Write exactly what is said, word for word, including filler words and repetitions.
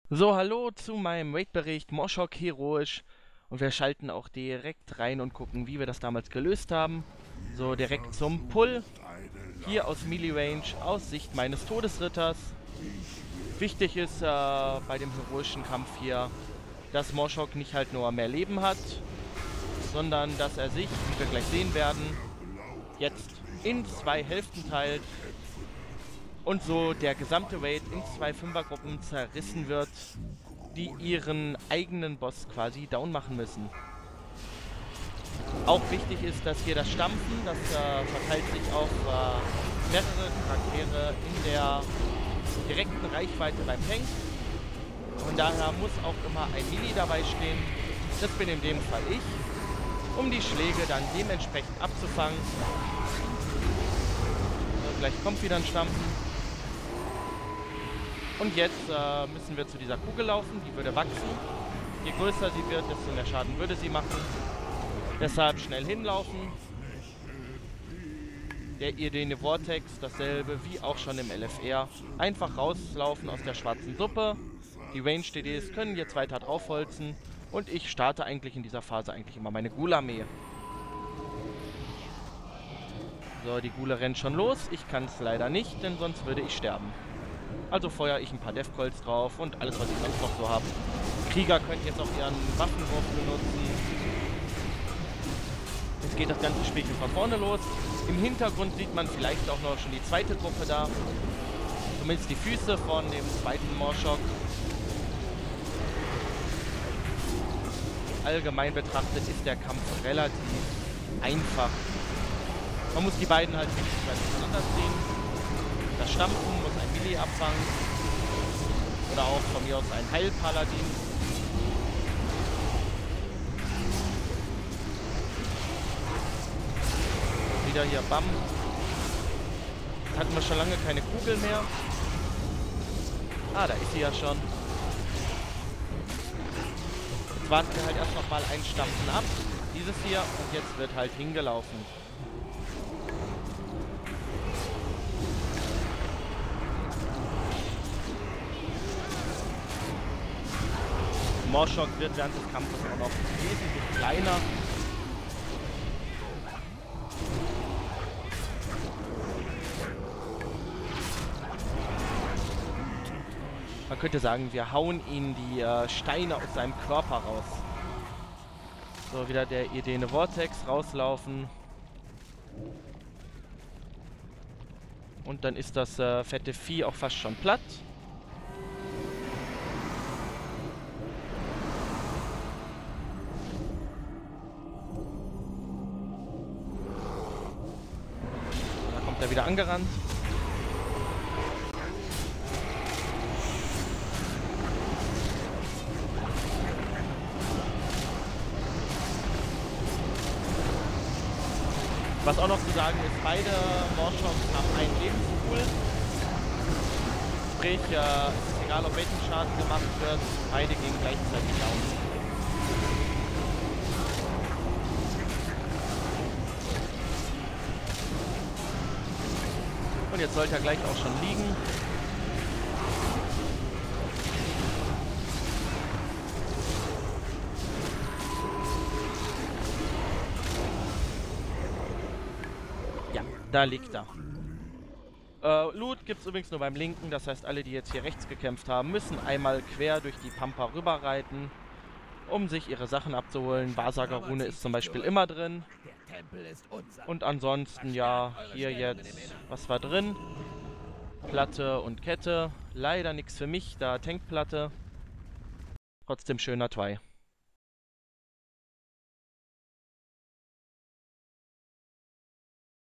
So, hallo zu meinem Raid-Bericht Moshok heroisch und wir schalten auch direkt rein und gucken, wie wir das damals gelöst haben. So, direkt zum Pull, hier aus Melee Range, aus Sicht meines Todesritters. Wichtig ist äh, bei dem heroischen Kampf hier, dass Moshok nicht halt nur mehr Leben hat, sondern dass er sich, wie wir gleich sehen werden, jetzt in zwei Hälften teilt und so der gesamte Raid in zwei Fünfergruppen zerrissen wird, die ihren eigenen Boss quasi down machen müssen. Auch wichtig ist, dass hier das Stampfen, das äh, verteilt sich auf äh, mehrere Charaktere in der direkten Reichweite beim Tank. Und daher muss auch immer ein Melee dabei stehen. Das bin in dem Fall ich, um die Schläge dann dementsprechend abzufangen. So, gleich kommt wieder ein Stampfen. Und jetzt äh, müssen wir zu dieser Kugel laufen, die würde wachsen. Je größer sie wird, desto mehr Schaden würde sie machen. Deshalb schnell hinlaufen. Der Irdene Vortex, dasselbe wie auch schon im L F R. Einfach rauslaufen aus der schwarzen Suppe. Die Range-D Ds können jetzt weiter draufholzen. Und ich starte eigentlich in dieser Phase eigentlich immer meine Ghoul-Armee. So, die Ghoul rennt schon los. Ich kann es leider nicht, denn sonst würde ich sterben. Also feuere ich ein paar Deathcoils drauf und alles, was ich sonst noch so habe. Krieger können jetzt auch ihren Waffenwurf benutzen. Jetzt geht das ganze Spielchen von vorne los. Im Hintergrund sieht man vielleicht auch noch schon die zweite Gruppe da. Zumindest die Füße von dem zweiten Moshok. Allgemein betrachtet ist der Kampf relativ einfach. Man muss die beiden halt richtig miteinander ziehen. Das Stampfen muss ein Melee abfangen. Oder auch von mir aus ein Heilpaladin. Wieder hier Bam. Jetzt hatten wir schon lange keine Kugel mehr. Ah, da ist sie ja schon. Jetzt warten wir halt erst noch mal ein Stampfen ab. Dieses hier. Und jetzt wird halt hingelaufen. Moshok wird während des Kampfes auch noch wesentlich kleiner. Man könnte sagen, wir hauen ihn die äh, Steine aus seinem Körper raus. So, wieder der Irdene Vortex rauslaufen. Und dann ist das äh, fette Vieh auch fast schon platt. Da wieder angerannt. Was auch noch zu sagen ist, beide Morshoks haben einen Lebenspool. Sprich, äh, es ist egal, ob welchen Schaden gemacht wird, beide gehen gleichzeitig down. Und jetzt sollte er gleich auch schon liegen. Ja, da liegt er. Äh, Loot gibt es übrigens nur beim linken, das heißt, alle, die jetzt hier rechts gekämpft haben, müssen einmal quer durch die Pampa rüberreiten, um sich ihre Sachen abzuholen. Wahrsagerrune ist zum Beispiel immer drin. Und ansonsten, ja, hier jetzt, was war drin? Platte und Kette. Leider nichts für mich, da Tankplatte. Trotzdem schöner Twy.